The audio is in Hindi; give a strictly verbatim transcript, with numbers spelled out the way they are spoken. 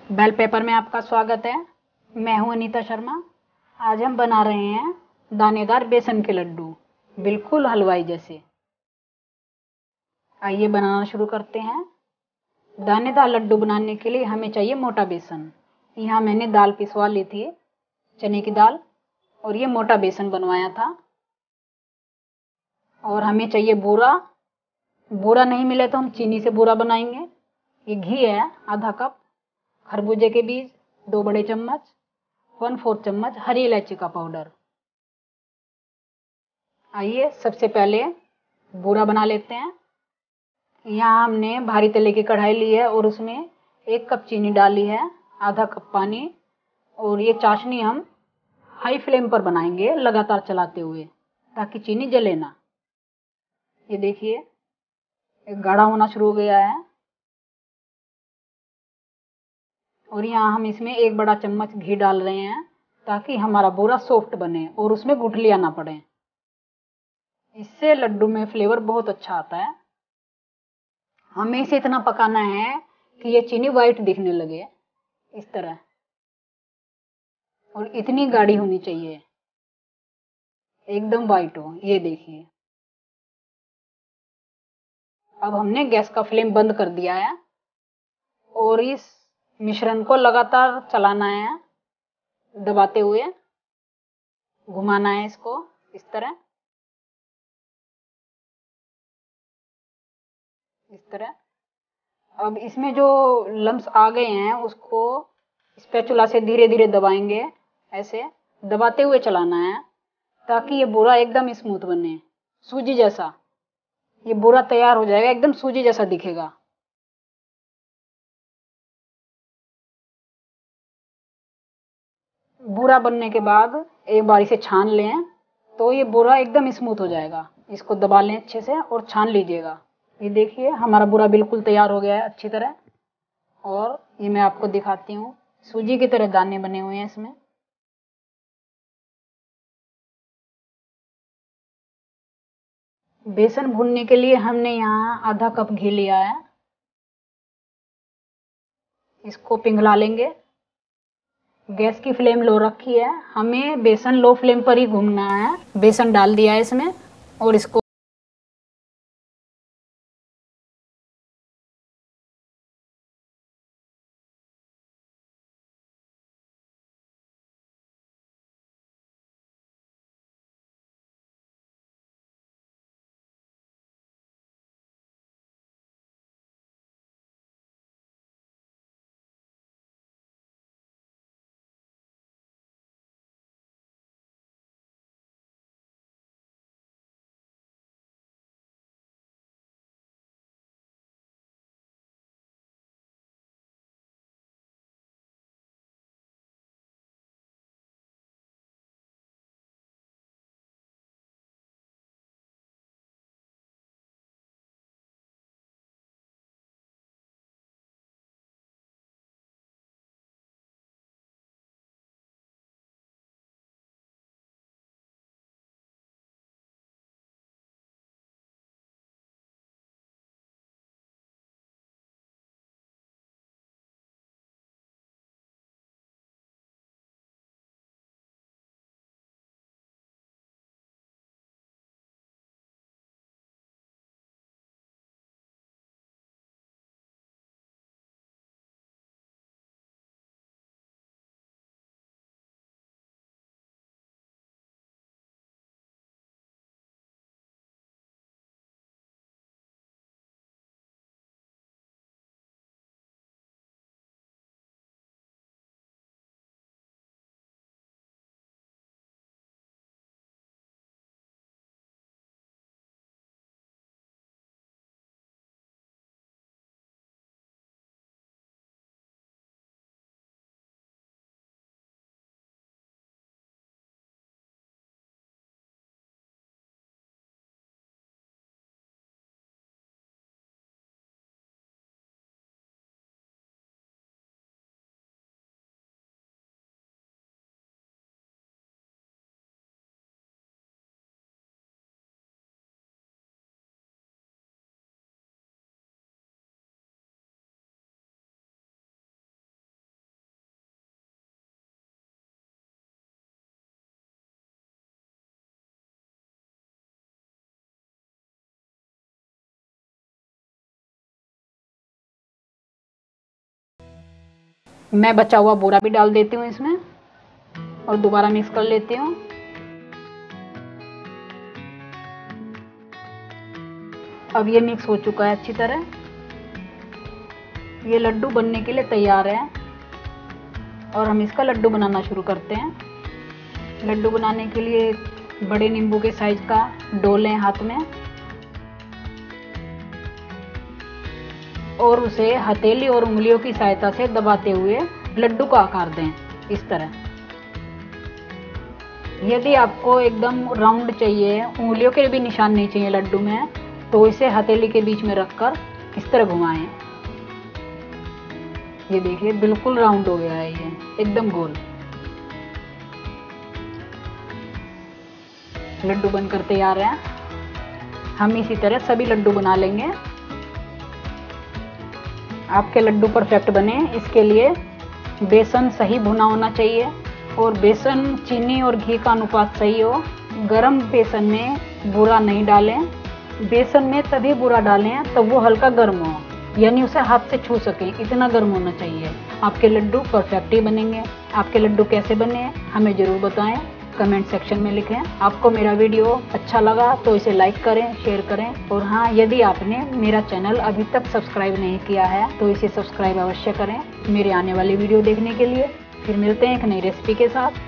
बेल पेपर में आपका स्वागत है। मैं हूं अनीता शर्मा। आज हम बना रहे हैं दानेदार बेसन के लड्डू, बिल्कुल हलवाई जैसे। आइए बनाना शुरू करते हैं। दानेदार लड्डू बनाने के लिए हमें चाहिए मोटा बेसन। यहाँ मैंने दाल पिसवा ली थी, चने की दाल, और ये मोटा बेसन बनवाया था। और हमें चाहिए बूरा। बूरा नहीं मिले तो हम चीनी से बूरा बनाएंगे। ये घी है आधा कप, खरबूजे के बीज दो बड़े चम्मच, वन फोर्थ चम्मच हरी इलायची का पाउडर। आइए सबसे पहले बूरा बना लेते हैं। यहाँ हमने भारी तले की कढ़ाई ली है और उसमें एक कप चीनी डाली है, आधा कप पानी, और ये चाशनी हम हाई फ्लेम पर बनाएंगे लगातार चलाते हुए, ताकि चीनी जले ना। ये देखिए गाढ़ा होना शुरू हो गया है। और यहाँ हम इसमें एक बड़ा चम्मच घी डाल रहे हैं, ताकि हमारा बूरा सॉफ्ट बने और उसमें गुठलियां ना पड़े। इससे लड्डू में फ्लेवर बहुत अच्छा आता है। हमें इसे इतना पकाना है कि ये चीनी वाइट दिखने लगे, इस तरह, और इतनी गाढ़ी होनी चाहिए, एकदम वाइट हो। ये देखिए अब हमने गैस का फ्लेम बंद कर दिया है और इस मिश्रण को लगातार चलाना है, दबाते हुए घुमाना है इसको, इस तरह इस तरह। अब इसमें जो लम्स आ गए हैं उसको स्पैचुला से धीरे धीरे दबाएंगे, ऐसे दबाते हुए चलाना है, ताकि ये बूरा एकदम स्मूथ बने, सूजी जैसा। ये बूरा तैयार हो जाएगा, एकदम सूजी जैसा दिखेगा। बूरा बनने के बाद एक बार इसे छान लें, तो ये बूरा एकदम स्मूथ हो जाएगा। इसको दबा लें अच्छे से और छान लीजिएगा। ये देखिए हमारा बूरा बिल्कुल तैयार हो गया है अच्छी तरह। और ये मैं आपको दिखाती हूँ, सूजी की तरह दाने बने हुए हैं इसमें। बेसन भूनने के लिए हमने यहाँ आधा कप घी लिया है, इसको पिघला लेंगे। गैस की फ्लेम लो रखी है, हमें बेसन लो फ्लेम पर ही भूनना है। बेसन डाल दिया है इसमें और इसको मैं बचा हुआ बूरा भी डाल देती हूँ इसमें और दोबारा मिक्स कर लेती हूँ। अब ये मिक्स हो चुका है अच्छी तरह। ये लड्डू बनने के लिए तैयार है और हम इसका लड्डू बनाना शुरू करते हैं। लड्डू बनाने के लिए बड़े नींबू के साइज का डो लें हाथ में और उसे हथेली और उंगलियों की सहायता से दबाते हुए लड्डू का आकार दें इस तरह। यदि आपको एकदम राउंड चाहिए, उंगलियों के भी निशान नहीं चाहिए लड्डू में, तो इसे हथेली के बीच में रखकर इस तरह घुमाएं। ये देखिए बिल्कुल राउंड हो गया है, ये एकदम गोल। लड्डू बनकर तैयार है। हम इसी तरह सभी लड्डू बना लेंगे। आपके लड्डू परफेक्ट बने इसके लिए बेसन सही भुना होना चाहिए और बेसन, चीनी और घी का अनुपात सही हो। गरम बेसन में बूरा नहीं डालें। बेसन में तभी बूरा डालें तब वो हल्का गर्म हो, यानी उसे हाथ से छू सकें, इतना गर्म होना चाहिए। आपके लड्डू परफेक्ट ही बनेंगे। आपके लड्डू कैसे बने हमें ज़रूर बताएं, कमेंट सेक्शन में लिखें। आपको मेरा वीडियो अच्छा लगा तो इसे लाइक करें, शेयर करें और हाँ, यदि आपने मेरा चैनल अभी तक सब्सक्राइब नहीं किया है तो इसे सब्सक्राइब अवश्य करें मेरे आने वाली वीडियो देखने के लिए। फिर मिलते हैं एक नई रेसिपी के साथ।